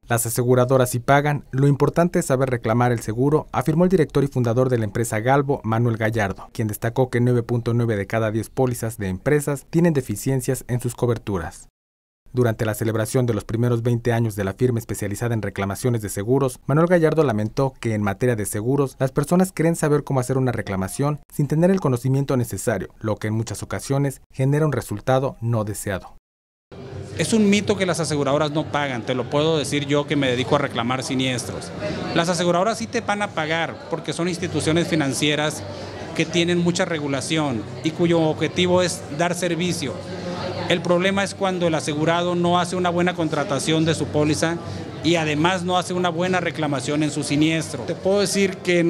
Las aseguradoras sí pagan, lo importante es saber reclamar el seguro, afirmó el director y fundador de la empresa Galvo, Manuel Gallardo, quien destacó que 9.9 de cada 10 pólizas de empresas tienen deficiencias en sus coberturas. Durante la celebración de los primeros 20 años de la firma especializada en reclamaciones de seguros, Manuel Gallardo lamentó que en materia de seguros, las personas creen saber cómo hacer una reclamación sin tener el conocimiento necesario, lo que en muchas ocasiones genera un resultado no deseado. Es un mito que las aseguradoras no pagan, te lo puedo decir yo que me dedico a reclamar siniestros. Las aseguradoras sí te van a pagar porque son instituciones financieras que tienen mucha regulación y cuyo objetivo es dar servicio. El problema es cuando el asegurado no hace una buena contratación de su póliza y además no hace una buena reclamación en su siniestro. Te puedo decir que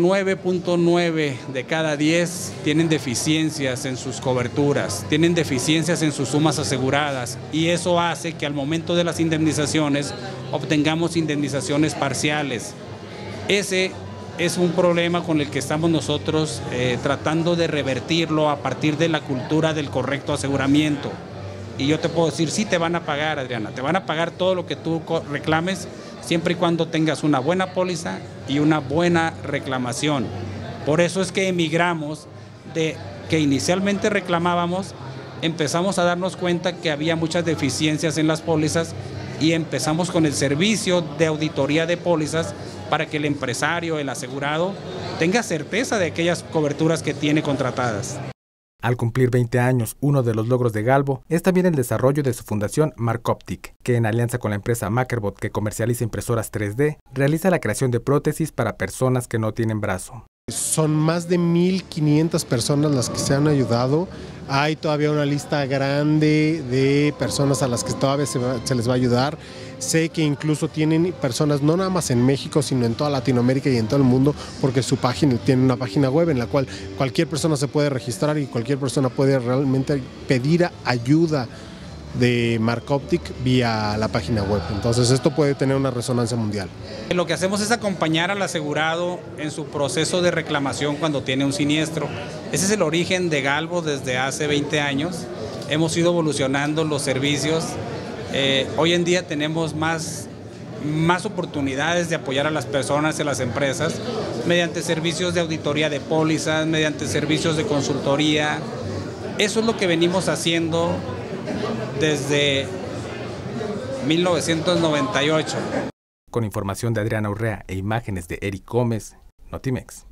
9.9 de cada 10 tienen deficiencias en sus coberturas, tienen deficiencias en sus sumas aseguradas y eso hace que al momento de las indemnizaciones obtengamos indemnizaciones parciales. Ese es un problema con el que estamos nosotros tratando de revertirlo a partir de la cultura del correcto aseguramiento. Y yo te puedo decir, sí te van a pagar, Adriana, te van a pagar todo lo que tú reclames, siempre y cuando tengas una buena póliza y una buena reclamación. Por eso es que emigramos de que inicialmente reclamábamos, empezamos a darnos cuenta que había muchas deficiencias en las pólizas y empezamos con el servicio de auditoría de pólizas para que el empresario, el asegurado, tenga certeza de aquellas coberturas que tiene contratadas. Al cumplir 20 años, uno de los logros de Galvo es también el desarrollo de su fundación Marcoptic, que en alianza con la empresa Mackerbot, que comercializa impresoras 3D, realiza la creación de prótesis para personas que no tienen brazo. Son más de 1.500 personas las que se han ayudado. Hay todavía una lista grande de personas a las que todavía se les va a ayudar. Sé que incluso tienen personas no nada más en México, sino en toda Latinoamérica y en todo el mundo, porque su página tiene una página web en la cual cualquier persona se puede registrar y cualquier persona puede realmente pedir ayuda de Marcoptic vía la página web. Entonces esto puede tener una resonancia mundial. Lo que hacemos es acompañar al asegurado en su proceso de reclamación cuando tiene un siniestro. Ese es el origen de Galvo desde hace 20 años. Hemos ido evolucionando los servicios. Hoy en día tenemos más oportunidades de apoyar a las personas y a las empresas mediante servicios de auditoría de pólizas, mediante servicios de consultoría. Eso es lo que venimos haciendo desde 1998. Con información de Adriana Urrea e imágenes de Eric Gómez, Notimex.